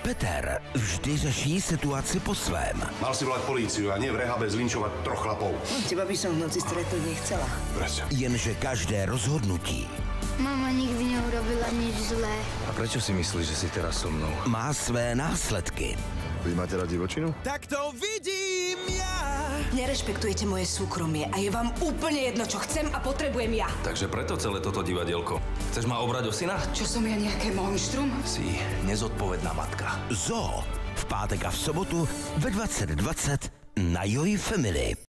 Peter vždy řeší situaci po svém. Mal si volať políciu a nie v rehabe zlinčovať 3 chlapov. Teba by som v noci stretnúť nechcela. Prečo? Jenže každé rozhodnutí Mama nikdy neurobila nič zlé. A prečo si myslíš, že si teraz so mnou? má své následky. Vy máte radi divočinu? Tak to vidím ja. Nerešpektujete moje súkromie a je vám úplne jedno, čo chcem a potrebujem ja. Takže preto celé toto divadielko. Chceš ma obrať o syna? Čo som ja, nejaké monštrum? Si nezodpovedná matka. Zoo v pátek a v sobotu ve 20:20 na Joy Family.